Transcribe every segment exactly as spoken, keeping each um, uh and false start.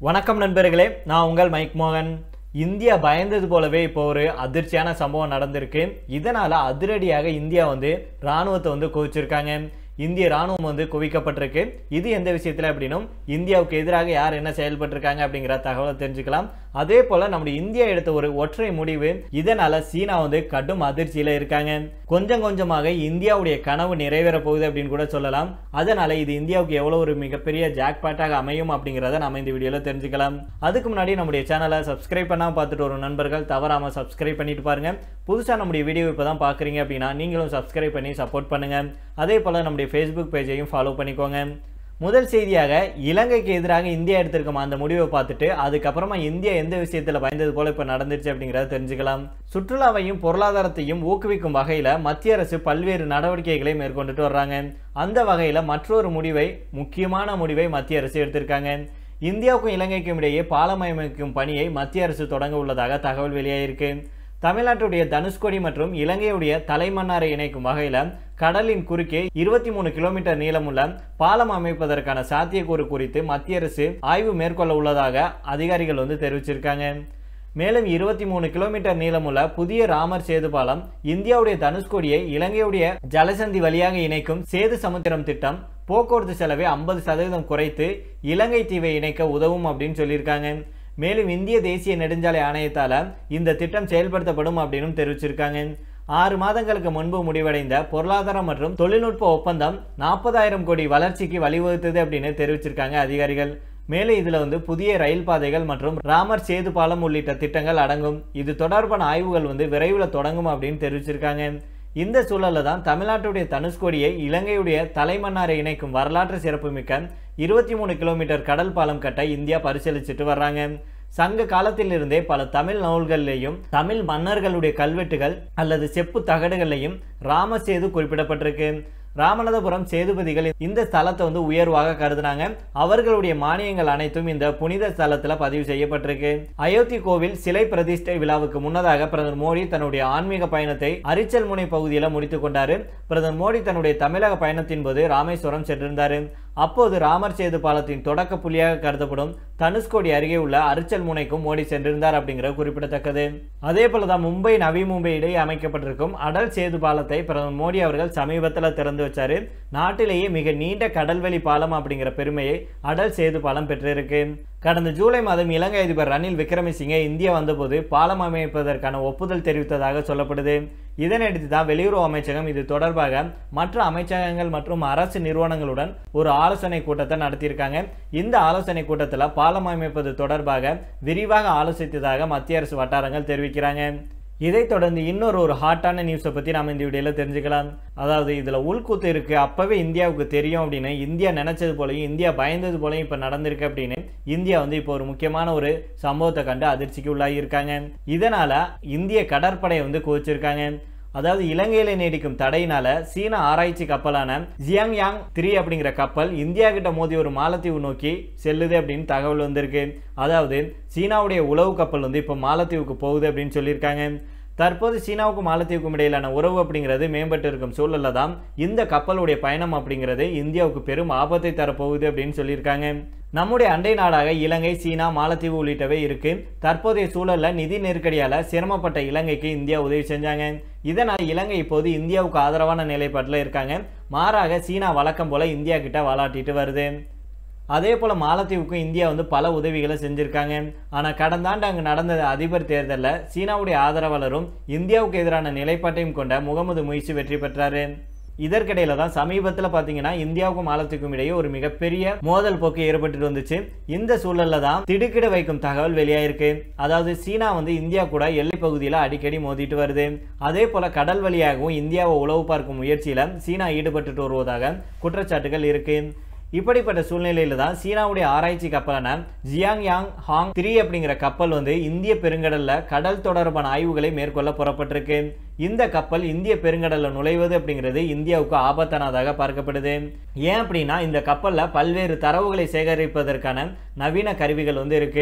வணக்கம் நண்பர்களே, நான் உங்கள் மைக் மோகன். இந்தியா பயந்தது போலவே இப்போ ஒரு அதிர்ச்சியான சம்பவம் நடந்திருக்கு. இதனால அதிரடியாக இந்தியா வந்து ராணுவத்தை வந்து குவிச்சிருக்காங்க. இந்திய ராணுவம் வந்து குவிக்கப்பட்டிருக்கு. இது எந்த விஷயத்துல அப்படின்னும் இந்தியாவுக்கு எதிராக யார் என்ன செயல்பட்டிருக்காங்க அப்படிங்கிற தகவலை தெரிஞ்சுக்கலாம். அதே போல நம்முடைய இந்தியா எடுத்த ஒரு ஒற்றை முடிவு, இதனால சீனா வந்து கடும் அதிர்ச்சியில இருக்காங்க. கொஞ்சம் கொஞ்சமாக இந்தியாவுடைய கனவு நிறைவேற போகுது அப்படின்னு கூட சொல்லலாம். அதனால இது இந்தியாவுக்கு எவ்வளவு ஒரு மிகப்பெரிய ஜாக்பாட்டாக அமையும் அப்படிங்கிறத நம்ம இந்த வீடியோல தெரிஞ்சுக்கலாம். அதுக்கு முன்னாடி நம்முடைய சேனலை சப்ஸ்கிரைப் பண்ணாம பார்த்துட்டு வரும் நண்பர்கள் தவறாம சப்ஸ்கிரைப் பண்ணிட்டு பாருங்க. புதுசா நம்முடைய வீடியோ இப்பதான் பாக்குறீங்க அப்படின்னா நீங்களும் சப்ஸ்கிரைப் பண்ணி சப்போர்ட் பண்ணுங்க. அதே போல நம்முடைய Facebook பேஜையும் ஃபாலோ பண்ணிக்கோங்க. முதல் செய்தியாக, இலங்கைக்கு எதிராக இந்தியா எடுத்திருக்கும் அந்த முடிவை பார்த்துட்டு அதுக்கப்புறமா இந்தியா எந்த விஷயத்துல பயந்தது போல இப்ப நடந்துருச்சு அப்படிங்கறத தெரிஞ்சுக்கலாம். சுற்றுலாவையும் பொருளாதாரத்தையும் ஊக்குவிக்கும் வகையில மத்திய அரசு பல்வேறு நடவடிக்கைகளை மேற்கொண்டுட்டு வர்றாங்க. அந்த வகையில மற்றொரு முடிவை, முக்கியமான முடிவை மத்திய அரசு எடுத்திருக்காங்க. இந்தியாவுக்கும் இலங்கைக்கும் இடையே பாலம் அமைக்கும் பணியை மத்திய அரசு தொடங்க உள்ளதாக தகவல் வெளியாயிருக்கு. தமிழ்நாட்டுடைய தனுஷ்கோடி மற்றும் இலங்கையுடைய தலைமன்னாரை இணைக்கும் வகையில கடலின் குறுக்கே இருபத்தி மூணு கிலோமீட்டர் நீளமுள்ள பாலம் அமைப்பதற்கான சாத்தியக்கூறு குறித்து மத்திய அரசு ஆய்வு மேற்கொள்ள உள்ளதாக அதிகாரிகள் வந்து தெரிவிச்சிருக்காங்க. மேலும் இருபத்தி மூணு கிலோமீட்டர் நீளமுள்ள புதிய ராமர் சேது பாலம் இந்தியாவுடைய தனுஷ்கோடியை இலங்கையுடைய ஜலசந்தி வழியாக இணைக்கும் சேது சமுத்திரம் திட்டம் போக்குவரத்து செலவை ஐம்பது சதவீதம் குறைத்து இலங்கை தீவை இணைக்க உதவும் அப்படின்னு சொல்லியிருக்காங்க. மேலும் இந்திய தேசிய நெடுஞ்சாலை ஆணையத்தால இந்த திட்டம் செயல்படுத்தப்படும் அப்படின்னு தெரிவிச்சிருக்காங்க. ஆறு மாதங்களுக்கு முன்பு முடிவடைந்த பொருளாதார மற்றும் தொழில்நுட்ப ஒப்பந்தம் நாற்பதாயிரம் கோடி வளர்ச்சிக்கு வழிவகுத்தது அப்படின்னு தெரிவிச்சிருக்காங்க அதிகாரிகள். மேலும் இதுல வந்து புதிய ரயில் பாதைகள் மற்றும் ராமர் சேது பாலம் உள்ளிட்ட திட்டங்கள் அடங்கும். இது தொடர்பான ஆய்வுகள் வந்து விரைவில் தொடங்கும் அப்படின்னு தெரிவிச்சிருக்காங்க. இந்த சூழல்ல தான் தமிழ்நாட்டுடைய தனுஷ்கோடியை இலங்கையுடைய தலைமன்னாரை இணைக்கும் வரலாற்று சிறப்புமிக்க இருபத்தி மூணு கிலோமீட்டர் கடல் பாலம் கட்ட இந்தியா பரிசீலிச்சுட்டு வர்றாங்க. சங்க காலத்திலிருந்தே பல தமிழ் நூல்களிலேயும் தமிழ் மன்னர்களுடைய கல்வெட்டுகள் அல்லது செப்பு தகடுகளையும் ராமசேது குறிப்பிடப்பட்டிருக்கு. ராமநாதபுரம் சேதுபதிகள் இந்த ஸ்தலத்தை வந்து உயர்வாக கருதுனாங்க. அவர்களுடைய மானியங்கள் அனைத்தும் இந்த புனித ஸ்தலத்துல பதிவு செய்யப்பட்டிருக்கு. அயோத்தி கோவில் சிலை பிரதிஷ்டை விழாவுக்கு முன்னதாக பிரதமர் மோடி தன்னுடைய ஆன்மீக பயணத்தை அரிச்சல் முனை பகுதியில் முடித்துக் கொண்டாரு. பிரதமர் மோடி தன்னுடைய தமிழக பயணத்தின் போது ராமேஸ்வரம் சென்றிருந்தாரு. அப்போது ராமர் சேது பாலத்தின் தொடக்க புள்ளியாக கருதப்படும் தனுஷ்கோடி அருகே உள்ள அரிச்சல் முனைக்கும் மோடி சென்றிருந்தார் அப்படிங்கிறது குறிப்பிடத்தக்கது. அதே போலதான் மும்பை நவி மும்பை இடையே அமைக்கப்பட்டிருக்கும் அடல் சேது பாலத்தை பிரதமர் மோடி அவர்கள் சமீபத்தில் திறந்து வச்சாரு. நாட்டிலேயே மிக நீண்ட கடல்வெளி பாலம் அப்படிங்கிற பெருமையை அடல் சேது பாலம் பெற்றிருக்கு. கடந்த ஜூலை மாதம் இலங்கை அதிபர் ரணில் விக்ரமசிங்கே இந்தியா வந்தபோது பாலம் அமைப்பதற்கான ஒப்புதல் தெரிவித்ததாக சொல்லப்படுது. இதனையடுத்து தான் வெளியுறவு அமைச்சகம் இது தொடர்பாக மற்ற அமைச்சகங்கள் மற்றும் அரசு நிறுவனங்களுடன் ஒரு ஆலோசனை கூட்டத்தை நடத்தியிருக்காங்க. இந்த ஆலோசனை கூட்டத்தில் பாலம் அமைப்பது தொடர்பாக விரிவாக ஆலோசித்ததாக மத்திய அரசு வட்டாரங்கள் தெரிவிக்கிறாங்க. இதைத் தொடர்ந்து இன்னொரு ஒரு ஹாட்டான நியூஸை பற்றி நாம் இந்த வீடியோல தெரிஞ்சுக்கலாம். அதாவது இதில் உள்கூத்து இருக்கு, அப்பவே இந்தியாவுக்கு தெரியும் அப்படின்னு இந்தியா நினைச்சது போலையும் இந்தியா பயந்தது போலையும் இப்போ நடந்திருக்கு அப்படின்னு இந்தியா வந்து இப்போ ஒரு முக்கியமான ஒரு சம்பவத்தை கண்டு அதிர்ச்சிக்கு உள்ளாகி இருக்காங்க. இதனால இந்திய கடற்படையை வந்து குவிச்சிருக்காங்க. அதாவது இலங்கையில நீடிக்கும் தடையினால சீன ஆராய்ச்சி கப்பலான ஜியாங் யாங் த்ரீ அப்படிங்கிற கப்பல் இந்தியா கிட்ட மோதி ஒரு மாலத்தீவு நோக்கி செல்லுது அப்படின்னு தகவல் வந்திருக்கு. அதாவது சீனாவுடைய உளவு கப்பல் வந்து இப்போ மாலத்தீவுக்கு போகுது அப்படின்னு சொல்லியிருக்காங்க. தற்போது சீனாவுக்கும் மாலத்தீவுக்கும் இடையிலான உறவு அப்படிங்கிறது மேம்பட்டு இருக்கும் சூழல்ல தான் இந்த கப்பலுடைய பயணம் அப்படிங்கிறது இந்தியாவுக்கு பெரும் ஆபத்தை தரப்போகுது அப்படின்னு சொல்லியிருக்காங்க. நம்முடைய அண்டை நாடாக இலங்கை, சீனா, மாலத்தீவு உள்ளிட்டவை இருக்கு. தற்போதைய சூழல்ல நிதி நெருக்கடியால சிரமப்பட்ட இலங்கைக்கு இந்தியா உதவி செஞ்சாங்க. இதனால் இலங்கை இப்போது இந்தியாவுக்கு ஆதரவான நிலைப்பாட்டில் இருக்காங்க. மாறாக சீனா வழக்கம் போல இந்தியா கிட்ட வாலாட்டிட்டு வருது. அதே போல மாலத்தீவுக்கும் இந்தியா வந்து பல உதவிகளை செஞ்சிருக்காங்க. ஆனா கடந்த ஆண்டு அங்கு நடந்த அதிபர் தேர்தலில் சீனாவுடைய ஆதரவாளரும் இந்தியாவுக்கு எதிரான நிலைப்பாட்டையும் கொண்ட முகமது முய்சி வெற்றி பெற்றாரு. இதற்கிடையில தான் சமீபத்தில் பார்த்தீங்கன்னா இந்தியாவுக்கும் மாலத்தீவுக்கும் இடையே ஒரு மிகப்பெரிய மோதல் போக்கு ஏற்பட்டு வந்துச்சு. இந்த சூழல்ல தான் திடுக்கிட வைக்கும் தகவல் வெளியாயிருக்கு. அதாவது சீனா வந்து இந்தியா கூட எல்லை பகுதியில் அடிக்கடி மோதிட்டு வருது. அதே போல கடல் வழியாகவும் இந்தியாவை உளவு பார்க்கும் முயற்சியில சீனா ஈடுபட்டு வருவதாக குற்றச்சாட்டுகள் இருக்கு. இப்படிப்பட்ட சூழ்நிலையில தான் சீனாவுடைய ஆராய்ச்சி கப்பலான ஜியாங் யாங் ஹாங் த்ரீ அப்படிங்கிற கப்பல் வந்து இந்திய பெருங்கடல்ல கடல் தொடர்பான ஆய்வுகளை மேற்கொள்ள புறப்பட்டிருக்கு. இந்த கப்பல் இந்திய பெருங்கடல்ல நுழைவது அப்படிங்கிறது இந்தியாவுக்கு ஆபத்தானதாக பார்க்கப்படுது. ஏன் அப்படின்னா இந்த கப்பல்ல பல்வேறு தரவுகளை சேகரிப்பதற்கான நவீன கருவிகள் வந்து இருக்கு.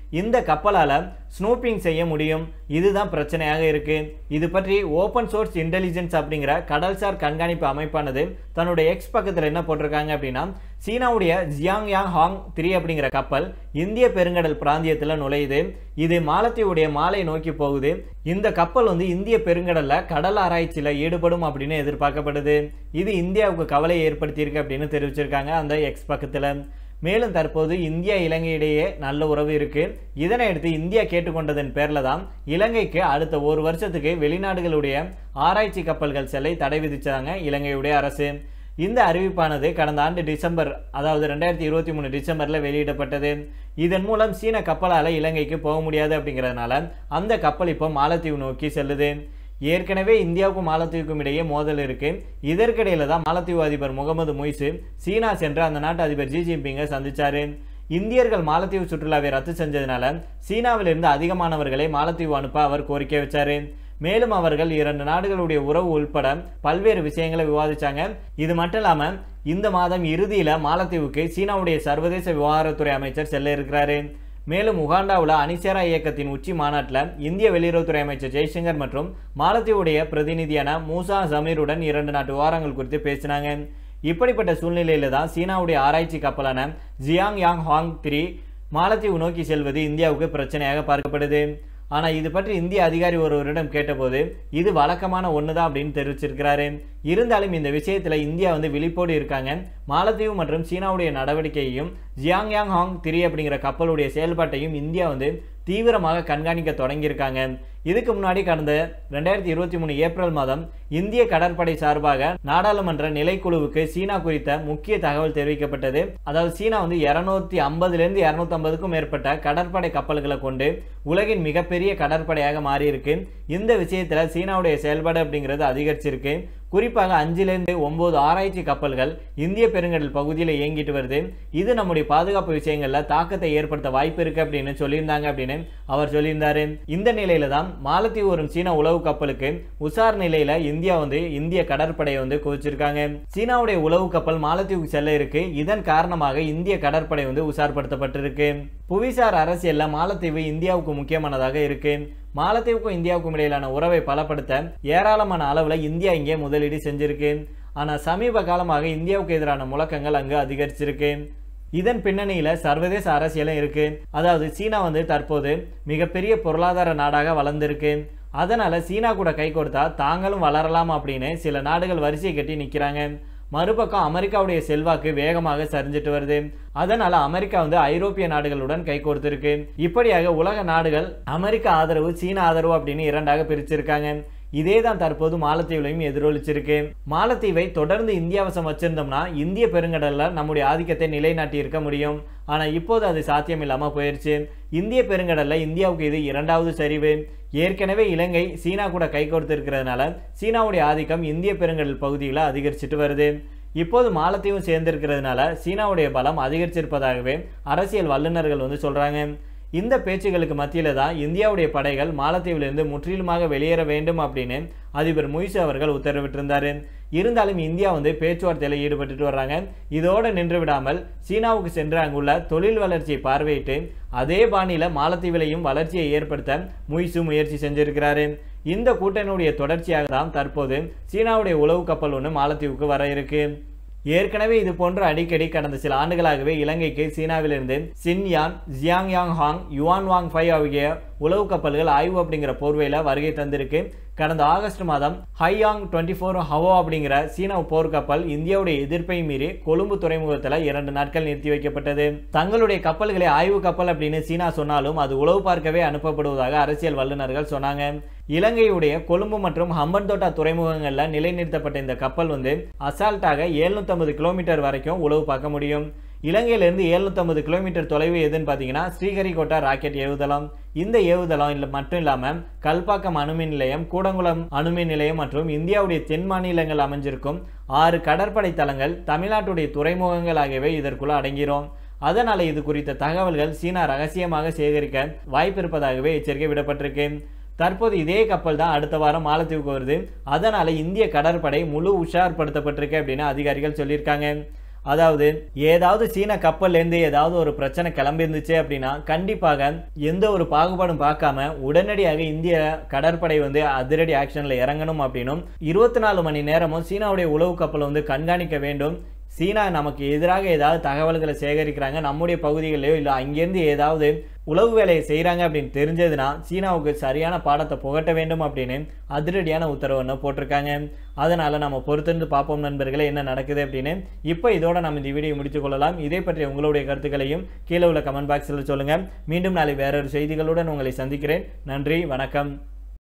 இந்த கப்பலால் ஸ்னூப்பிங் செய்ய முடியும். இதுதான் பிரச்சனையாக இருக்கு. இது பற்றி ஓப்பன் சோர்ஸ் இன்டெலிஜென்ஸ் அப்படிங்கிற கடல்சார் கண்காணிப்பு அமைப்பானது தன்னுடைய எக்ஸ் பக்கத்தில் என்ன போட்டிருக்காங்க அப்படின்னா, சீனாவுடைய ஜியாங் யாங் ஹாங் த்ரீ அப்படிங்கிற கப்பல் இந்திய பெருங்கடல் பிராந்தியத்தில் நுழையுது. இது மாலத்தீவுடைய மாலை நோக்கி போகுது. இந்த கப்பல் வந்து இந்திய பெருங்கடல்ல கடல் ஆராய்ச்சியில் ஈடுபடும் அப்படின்னு எதிர்பார்க்கப்படுது. இது இந்தியாவுக்கு கவலை ஏற்படுத்தியிருக்கு அப்படின்னு தெரிவிச்சிருக்காங்க அந்த எக்ஸ் பக்கத்தில். மேலும் தற்போது இந்தியா இலங்கை இடையே நல்ல உறவு இருக்கு. இதனை அடுத்து இந்தியா கேட்டுக்கொண்டதன் பேர்ல தான் இலங்கைக்கு அடுத்த ஒரு வருஷத்துக்கு வெளிநாடுகளுடைய ஆராய்ச்சி கப்பல்கள் செல்லை தடை விதிச்சாங்க இலங்கையுடைய அரசு. இந்த அறிவிப்பானது கடந்த ஆண்டு டிசம்பர் அதாவது ரெண்டாயிரத்தி இருபத்தி மூணு டிசம்பர்ல வெளியிடப்பட்டது. இதன் மூலம் சீன கப்பலால் இலங்கைக்கு போக முடியாது அப்படிங்கிறதுனால அந்த கப்பல் இப்போ மாலத்தீவு நோக்கி செல்லுது. ஏற்கனவே இந்தியாவுக்கும் மாலத்தீவுக்கும் இடையே மோதல் இருக்கு. இதற்கிடையில தான் மாலத்தீவு அதிபர் முகமது முய்சு சீனா சென்று அந்த நாட்டு அதிபர் ஜி ஜின்பிங்கை சந்திச்சாரு. இந்தியர்கள் மாலத்தீவு சுற்றுலாவை ரத்து செஞ்சதுனால சீனாவிலிருந்து அதிகமானவர்களை மாலத்தீவு அனுப்ப அவர் கோரிக்கை வச்சாரு. மேலும் அவர்கள் இரண்டு நாடுகளுடைய உறவு உள்பட பல்வேறு விஷயங்களை விவாதிச்சாங்க. இது மட்டும் இல்லாம இந்த மாதம் இறுதியில மாலத்தீவுக்கு சீனாவுடைய சர்வதேச விவகாரத்துறை அமைச்சர் செல்ல இருக்கிறாரு. மேலும் உகாண்டாவில் அணிசேரா இயக்கத்தின் உச்சி மாநாட்டில் இந்திய வெளியுறவுத்துறை அமைச்சர் ஜெய்சங்கர் மற்றும் மாலத்தீவுடைய பிரதிநிதியான மூசா ஜமீருடன் இரண்டு நாட்டு விவகாரங்கள் குறித்து பேசினாங்க. இப்படிப்பட்ட சூழ்நிலையில தான் சீனாவுடைய ஆராய்ச்சி கப்பலான ஜியாங் யாங் ஹாங் த்ரீ மாலத்தீவு நோக்கி செல்வது இந்தியாவுக்கு பிரச்சனையாக பார்க்கப்படுது. ஆனால் இது பற்றி இந்திய அதிகாரி ஒருவரிடம் கேட்டபோது இது வழக்கமான ஒன்று தான் அப்படின்னு தெரிவிச்சிருக்கிறாரு. இருந்தாலும் இந்த விஷயத்தில் இந்தியா வந்து விழிப்போடு இருக்காங்க. மாலத்தீவு மற்றும் சீனாவுடைய நடவடிக்கையையும் ஜியாங் யாங் ஹாங் த்ரீ அப்படிங்கிற கப்பலுடைய செயல்பாட்டையும் இந்தியா வந்து தீவிரமாக கண்காணிக்க தொடங்கியிருக்காங்க. இதுக்கு முன்னாடி கடந்த ரெண்டாயிரத்தி இருபத்தி மூணு ஏப்ரல் மாதம் இந்திய கடற்படை சார்பாக நாடாளுமன்ற நிலைக்குழுவுக்கு சீனா குறித்த முக்கிய தகவல் தெரிவிக்கப்பட்டது. அதாவது சீனா வந்து இருநூத்தி ஐம்பதுல இருந்து இருநூத்தி ஐம்பதுக்கும் மேற்பட்ட கடற்படை கப்பல்களை கொண்டு உலகின் மிகப்பெரிய கடற்படையாக மாறி இருக்கு. இந்த விஷயத்துல சீனாவுடைய செயல்பாடு அப்படிங்கிறது அதிகரிச்சிருக்கு. குறிப்பாக அஞ்சிலிருந்து ஒன்பது ஆராய்ச்சி கப்பல்கள் இந்திய பெருங்கடல் பகுதியில் இயங்கிட்டு வருது. இது நம்முடைய பாதுகாப்பு விஷயங்கள்ல தாக்கத்தை ஏற்படுத்த வாய்ப்பு இருக்கு அப்படின்னு சொல்லியிருந்தாங்க அப்படின்னு அவர் சொல்லியிருந்தாரு. இந்த நிலையில தான் மாலத்தீவு வரும் சீனா உளவு கப்பலுக்கு உசார் நிலையில இந்தியா வந்து இந்திய கடற்படையை வந்து குவிச்சிருக்காங்க. சீனாவுடைய உளவு கப்பல் மாலத்தீவுக்கு செல்ல இருக்கு. இதன் காரணமாக இந்திய கடற்படை வந்து உசார்படுத்தப்பட்டிருக்கு. புவிசார் அரசியல்ல மாலத்தீவு இந்தியாவுக்கு முக்கியமானதாக இருக்கு. மாலத்தீவுக்கும் இந்தியாவுக்கும் இடையிலான உறவை பலப்படுத்த ஏராளமான அளவுல இந்தியா இங்கே முதலீடு செஞ்சிருக்கு. ஆனா சமீப காலமாக இந்தியாவுக்கு எதிரான முழக்கங்கள் அங்கு அதிகரிச்சிருக்கு. இதன் பின்னணியில சர்வதேச அரசியலும் இருக்கு. அதாவது சீனா வந்து தற்போது மிகப்பெரிய பொருளாதார நாடாக வளர்ந்திருக்கு. அதனால சீனா கூட கை கொடுத்தா தாங்களும் வளரலாம் அப்படின்னு சில நாடுகள் வரிசை கட்டி நிக்கிறாங்க. மறுபக்கம் அமெரிக்காவுடைய செல்வாக்கு வேகமாக சரிஞ்சிட்டு வருது. அதனால அமெரிக்கா வந்து ஐரோப்பிய நாடுகளுடன் கை கோர்த்திருக்கு. இப்படியாக உலக நாடுகள் அமெரிக்க ஆதரவு சீன ஆதரவு அப்படின்னு இரண்டாக பிரிச்சிருக்காங்க. இதே தான் தற்போது மாலத்தீவுலையும் எதிரொலிச்சிருக்கு. மாலத்தீவை தொடர்ந்து இந்தியா வசம் வச்சிருந்தோம்னா இந்திய பெருங்கடல்ல நம்முடைய ஆதிக்கத்தை நிலைநாட்டி இருக்க முடியும். ஆனா இப்போது அது சாத்தியம் இல்லாம போயிருச்சு. இந்திய பெருங்கடல்ல இந்தியாவுக்கு இது இரண்டாவது சரிவு. ஏற்கனவே இலங்கை சீனா கூட கை கொடுத்து இருக்கிறதுனால சீனாவுடைய ஆதிக்கம் இந்திய பெருங்கடல் பகுதியில் அதிகரிச்சுட்டு வருது. இப்போது மாலத்தீவும் சேர்ந்திருக்கிறதுனால சீனாவுடைய பலம் அதிகரிச்சிருப்பதாகவே அரசியல் வல்லுநர்கள் வந்து சொல்றாங்க. இந்த பேச்சுகளுக்கு மத்தியில தான் இந்தியாவுடைய படைகள் மாலத்தீவிலிருந்து முற்றிலுமாக வெளியேற வேண்டும் அப்படின்னு அதிபர் முய்சு அவர்கள் உத்தரவிட்டிருந்தாரு. இருந்தாலும் இந்தியா வந்து பேச்சுவார்த்தையில் ஈடுபட்டு வர்றாங்க. இதோடு நின்று விடாமல் சீனாவுக்கு சென்று அங்குள்ள தொழில் வளர்ச்சியை பார்வையிட்டு அதே பாணியில மாலத்தீவிலையும் வளர்ச்சியை ஏற்படுத்த முய்சு முயற்சி செஞ்சிருக்கிறாரு. இந்த கூட்டணியுடைய தொடர்ச்சியாக தான் தற்போது சீனாவுடைய உளவு கப்பல் ஒன்று மாலத்தீவுக்கு வர இருக்கு. ஏற்கனவே இது போன்ற அடிக்கடி கடந்த சில ஆண்டுகளாகவே இலங்கைக்கு சீனாவிலிருந்து Shiyan, Xiang Yang Hong, Yuan Wang five ஆகிய உளவு கப்பல்கள் ஆய்வு அப்படிங்கிற போர்வையில் வருகை தந்திருக்கு. கடந்த ஆகஸ்ட் மாதம் ஹையாங் டுவெண்ட்டி ஃபோர் ஹவோ அப்படிங்கிற சீன போர்க்கப்பல் இந்தியாவுடைய எதிர்ப்பை மீறி கொழும்பு துறைமுகத்தில் இரண்டு நாட்கள் நிறுத்தி வைக்கப்பட்டது. தங்களுடைய கப்பல்களை ஆய்வு கப்பல் அப்படின்னு சீனா சொன்னாலும் அது உளவு பார்க்கவே அனுப்பப்படுவதாக அரசியல் வல்லுநர்கள் சொன்னாங்க. இலங்கையுடைய கொழும்பு மற்றும் ஹம்பன்தோட்டா துறைமுகங்களில் நிலைநிறுத்தப்பட்ட இந்த கப்பல் வந்து அசால்ட்டாக எழுநூத்தி ஐம்பது கிலோமீட்டர் வரைக்கும் உளவு பார்க்க முடியும். இலங்கையிலிருந்து எழுநூத்தி ஐம்பது கிலோமீட்டர் தொலைவு எதுன்னு பார்த்தீங்கன்னா ஸ்ரீஹரிகோட்டா ராக்கெட் ஏவுதளம். இந்த ஏவுதளம் இல்லை மட்டும் இல்லாமல் கல்பாக்கம் அணுமின் நிலையம், கூடங்குளம் அணுமின் நிலையம் மற்றும் இந்தியாவுடைய தென் மாநிலங்கள் அமைஞ்சிருக்கும் ஆறு கடற்படை தளங்கள், தமிழ்நாட்டுடைய துறைமுகங்கள் ஆகியவை இதற்குள்ள அடங்கிரும். அதனால இது குறித்த தகவல்கள் சீனா ரகசியமாக சேகரிக்க வாய்ப்பு இருப்பதாகவே எச்சரிக்கை விடப்பட்டிருக்கு. தற்போது இதே கப்பல் தான் அடுத்த வாரம் மாலத்தீவுக்கு வருது. அதனால இந்திய கடற்படை முழு உஷார்படுத்தப்பட்டிருக்கு அப்படின்னு அதிகாரிகள் சொல்லியிருக்காங்க. அதாவது ஏதாவது சீன கப்பல்லேருந்து ஏதாவது ஒரு பிரச்சனை கிளம்பி இருந்துச்சு அப்படின்னா கண்டிப்பாக எந்த ஒரு பாகுபாடும் பார்க்காம உடனடியாக இந்திய கடற்படை வந்து அதிரடி ஆக்ஷன்ல இறங்கணும் அப்படின்னும் இருபத்தி நாலு மணி நேரமும் சீனாவுடைய உளவு கப்பல் வந்து கண்காணிக்க வேண்டும். சீனா நமக்கு எதிராக ஏதாவது தகவல்களை சேகரிக்கிறாங்க, நம்முடைய பகுதிகளிலோ இல்லை அங்கேருந்து ஏதாவது உளவு வேலையை செய்கிறாங்க அப்படின்னு தெரிஞ்சதுன்னா சீனாவுக்கு சரியான பாடத்தை புகட்ட வேண்டும் அப்படின்னு அதிரடியான உத்தரவுன்னு போட்டிருக்காங்க. அதனால் நம்ம பொறுத்திருந்து பார்ப்போம் நண்பர்களே என்ன நடக்குது அப்படின்னு. இப்போ இதோட நம்ம இந்த வீடியோ முடித்துக் கொள்ளலாம். இதை பற்றி உங்களுடைய கருத்துக்களையும் கீழே உள்ள கமெண்ட் பாக்ஸில் சொல்லுங்கள். மீண்டும் நாளை வேறொரு செய்திகளுடன் உங்களை சந்திக்கிறேன். நன்றி, வணக்கம்.